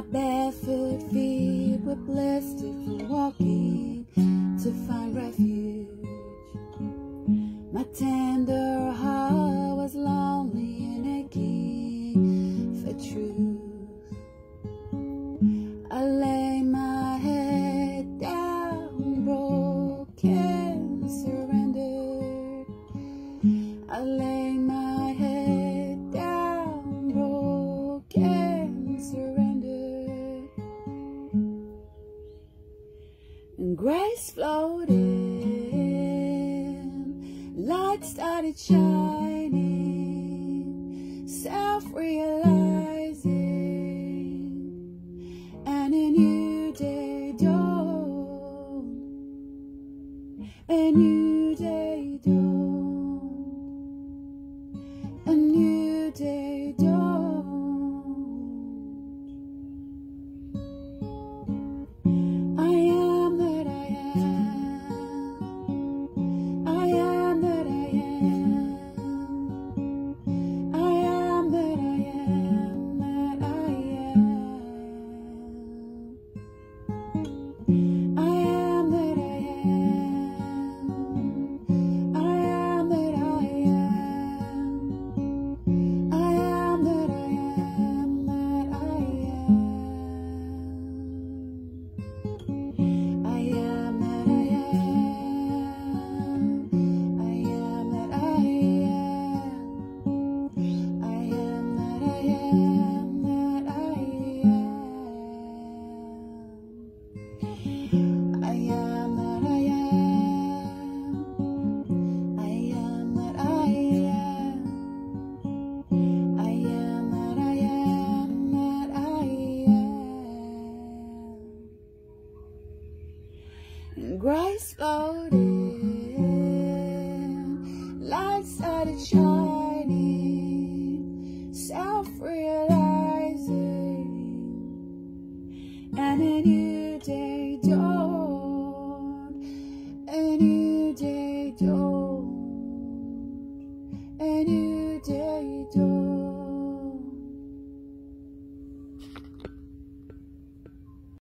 barefoot feet were blistered from walking to find refuge. My tender heart was lonely and aching for truth. I lay my head down, broken, surrendered. I lay my head down, broken, surrendered. And grace flowed in, light started shining, self-realizing, and a new day dawned, a new day dawned, a new day dawned. I am that I am. I am that I am. I am that I am, that I am. I am that I am. I am that I am. I am that I am, that I am. I am that I am. I am that I am. I am that I am, that I am. I am that I am. I am that I am. I am that I am, that I am. And grace flowed in, light started shining.